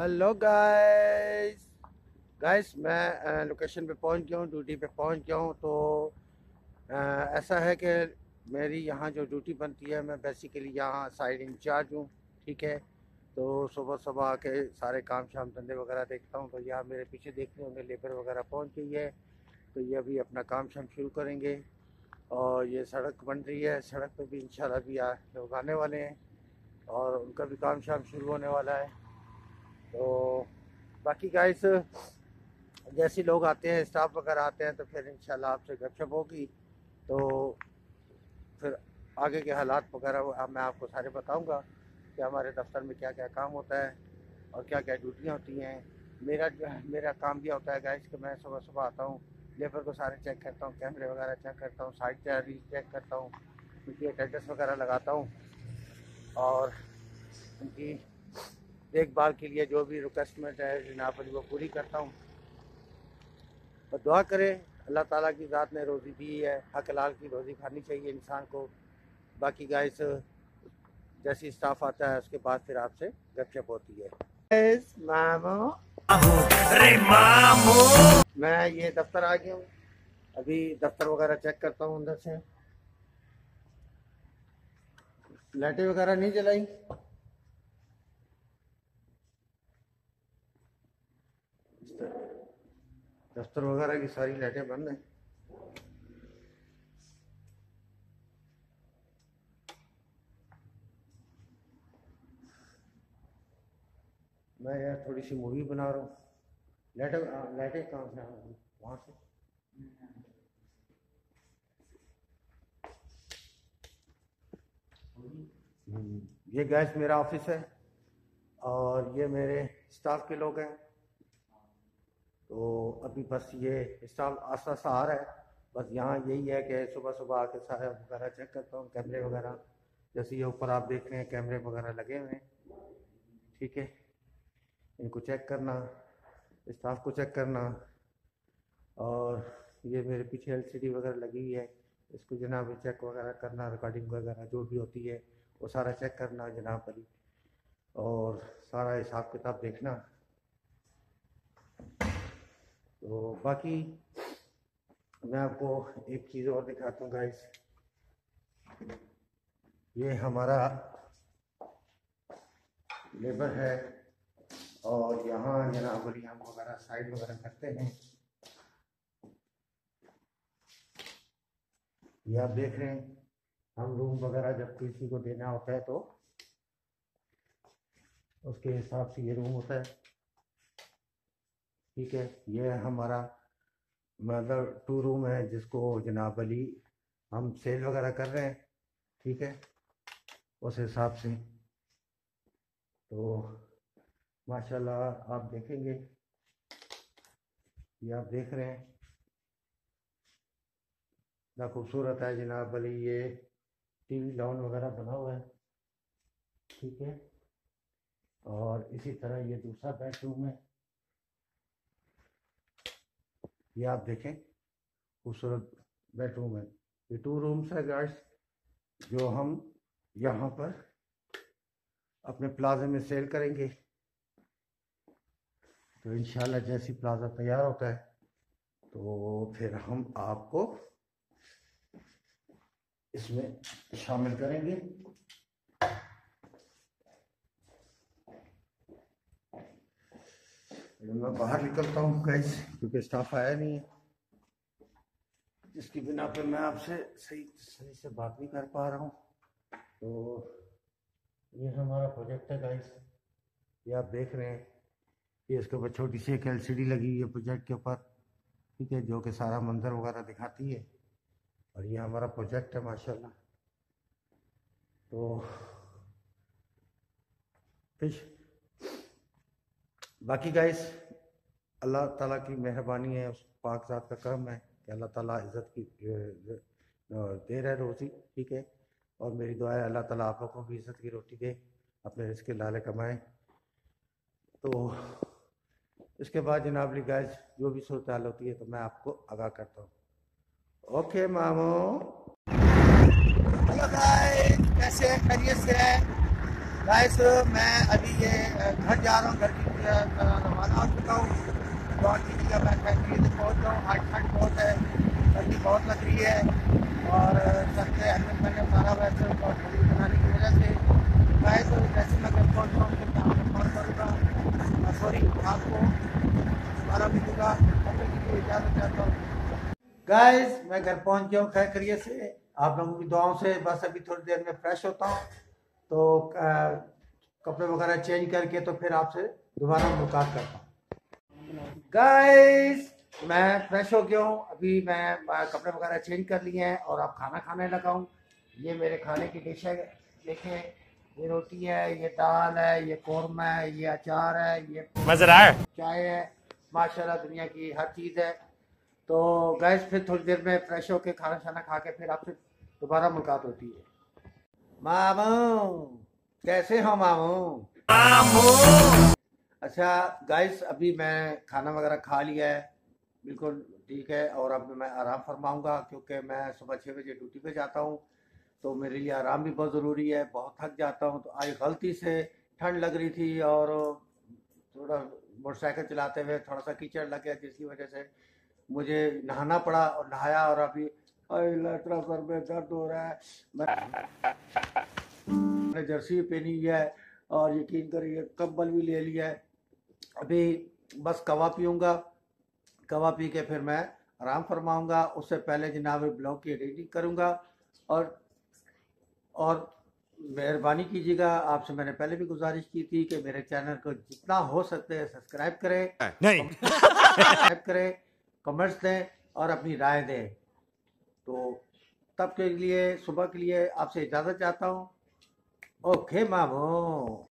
Hello guys. मैं location पे पहुंच गया हूँ, ड्यूटी पे पहुंच गया हूँ। तो ऐसा है कि मेरी यहाँ जो ड्यूटी बनती है, मैं बेसिकली यहाँ साइड इंचार्ज हूँ। ठीक है, तो सुबह सुबह आके सारे काम शाम धंधे वगैरह देखता हूँ। तो यहाँ मेरे पीछे देख रहे होंगे लेबर वगैरह पहुँच गई है। तो ये अभी अपना काम शाम शुरू करेंगे। और ये सड़क बन रही है, सड़क पे भी इंशाल्लाह भी लोग आने वाले हैं और उनका भी काम शाम शुरू होने वाला है। तो बाकी गाइस, जैसे लोग आते हैं, स्टाफ वगैरह आते हैं, तो फिर इंशाल्लाह आपसे गपशप होगी। तो फिर आगे के हालात वगैरह मैं आपको सारे बताऊंगा कि हमारे दफ्तर में क्या क्या काम होता है और क्या क्या ड्यूटियाँ होती हैं। मेरा काम भी होता है गाइस कि मैं सुबह सुबह आता हूँ, लेबर को सारे चेक करता हूँ, कैमरे वगैरह चेक करता हूँ, साइड तैयारी चेक करता हूँ, उनकी अटेंडेंस वगैरह लगाता हूँ और उनकी देखभाल के लिए जो भी रिक्वेस्टमेंट है जनाब वो पूरी करता हूँ। और दुआ करें, अल्लाह ताला की ज़ात ने रोज़ी दी है, हक हलाल की रोज़ी खानी चाहिए इंसान को। बाकी गाइस, जैसी स्टाफ आता है उसके बाद फिर आपसे गपशप होती है। गाइस, मामू रे मामू, मैं ये दफ्तर आ गया हूँ। अभी दफ्तर वगैरह चेक करता हूँ अंदर से। लाइटें वगैरह नहीं जलाई। दफ्तर वगैरह की सारी लाइटें बंद हैं। मैं यार थोड़ी सी मूवी बना रहा हूँ। लाइटें लाइटें कहाँ से आ रही हैं? वहाँ से। ये गैस मेरा ऑफिस है और ये मेरे स्टाफ के लोग हैं। तो अभी बस ये स्टाफ आस्ता आस्ता आ रहा है। बस यहाँ यही है कि सुबह सुबह आके सारा वगैरह चेक करता हूँ, कैमरे वगैरह। जैसे ये ऊपर आप देख रहे हैं कैमरे वगैरह लगे हुए हैं। ठीक है, इनको चेक करना, स्टाफ को चेक करना। और ये मेरे पीछे एलसीडी वगैरह लगी हुई है, इसको जनाब चेक वगैरह करना, रिकॉर्डिंग वगैरह जो भी होती है वो सारा चेक करना जनाब अली। और सारा हिसाब किताब देखना। तो बाकी मैं आपको एक चीज़ और दिखाता हूँ गाइस। ये हमारा लेबर है और यहाँ जनाब अली हम वगैरह साइड वगैरह करते हैं। ये आप देख रहे हैं, हम रूम वगैरह जब किसी को देना होता है तो उसके हिसाब से ये रूम होता है। ठीक है, ये हमारा मतलब 2 रूम है जिसको जनाब अली हम सेल वगैरह कर रहे हैं। ठीक है, उस हिसाब से। तो माशाल्लाह आप देखेंगे, ये आप देख रहे हैं ना, खूबसूरत है जनाब अली। ये टीवी लॉन वगैरह बना हुआ है। ठीक है, और इसी तरह ये दूसरा बेडरूम है, ये आप देखें खूबसूरत बेडरूम है। ये 2 रूम्स है गाइस जो हम यहाँ पर अपने प्लाजा में सेल करेंगे। तो इंशाल्लाह जैसी प्लाजा तैयार होता है तो फिर हम आपको इसमें शामिल करेंगे। मैं बाहर निकलता हूँ गाइस क्योंकि स्टाफ आया नहीं है, जिसकी बिना पे मैं आपसे सही सही से बात नहीं कर पा रहा हूँ। तो ये हमारा प्रोजेक्ट है गाइस, ये आप देख रहे हैं। ये इसके ऊपर छोटी सी एक एलसीडी लगी हुई है प्रोजेक्ट के ऊपर। ठीक है, जो कि सारा मंजर वगैरह दिखाती है। और ये हमारा प्रोजेक्ट है माशाल्लाह। तो फिश बाकी गाइस, अल्लाह ताला की मेहरबानी है, उस पाक ज़ात का करम है कि अल्लाह ताला इज़्ज़त की दे रहा है रोज़ी। ठीक है, और मेरी दुआ है अल्लाह ताला आप लोगों को भी इज़्ज़त की रोटी दे, अपने रिज़्क़ के लाले कमाएं। तो इसके बाद जनाब ली गाइस जो भी सूरत हाल होती है तो मैं आपको आगाह करता हूँ। ओके मामू। हेलो गाइस, कैसे हैं? खैरियत से हैं? गाइस मैं अभी ये घर जा रहा हूँ, घर की रवाना हो चुका हूँ। बहुत कीजिएगा, मैं फैक्ट्री से पहुँच रहा हूँ। आज ठंड बहुत है, गर्मी बहुत लग रही है और सर से हेलमेट मैंने उतारा हुआ है और थोड़ी बनाने की वजह से। गाइस जैसे मैं घर पहुँच रहा हूँ फिर मैं आपको कॉल करूँगा, सॉरी आपको दोबारा मिलूँगा, तब तक के लिए इजाज़त चाहता हूँ। गाइस मैं घर पहुँच गया हूँ खैर खैरियत से, आप लोगों की दुआओं से। बस अभी थोड़ी देर में फ्रेश होता हूँ तो कपड़े वगैरह चेंज करके तो फिर आपसे दोबारा मुलाकात करता हूँ। गाइस मैं फ्रेश हो गया हूँ, अभी मैं कपड़े वगैरह चेंज कर लिए हैं और अब खाना खाने लगा हूँ। ये मेरे खाने की डिश है, देखें ये रोटी है, ये दाल है, ये कौरमा है, ये अचार है, ये मज़ेदार चाय है, माशाल्लाह दुनिया की हर चीज़ है। तो गाइस फिर थोड़ी देर में फ्रेश होके खाना शाना खा के फिर आपसे दोबारा मुलाकात होती है। मामू कैसे हो मामू? अच्छा गाइस अभी मैं खाना वगैरह खा लिया है, बिल्कुल ठीक है। और अब मैं आराम फरमाऊंगा क्योंकि मैं सुबह 6 बजे ड्यूटी पे जाता हूँ, तो मेरे लिए आराम भी बहुत ज़रूरी है। बहुत थक जाता हूँ, तो आज गलती से ठंड लग रही थी और थोड़ा मोटरसाइकिल चलाते हुए थोड़ा सा कीचड़ लग गया, जिसकी वजह से मुझे नहाना पड़ा और नहाया। और अभी लटरा सर में दर्द हो रहा है। मैंने जर्सी भी पहनी हुई है और यकीन करिए कंबल भी ले लिया है। अभी बस कवा पीऊँगा, कवा पी के फिर मैं आराम फरमाऊँगा। उससे पहले जनाब ब्लॉग की एडिटिंग करूँगा। और और मेहरबानी कीजिएगा, आपसे मैंने पहले भी गुजारिश की थी कि मेरे चैनल को जितना हो सकते हैं सब्सक्राइब करें, नहीं सब्सक्राइब करें, कमेंट्स दें और अपनी राय दें। तो तब के लिए सुबह के लिए आपसे इजाज़त चाहता हूँ। ओके मामू।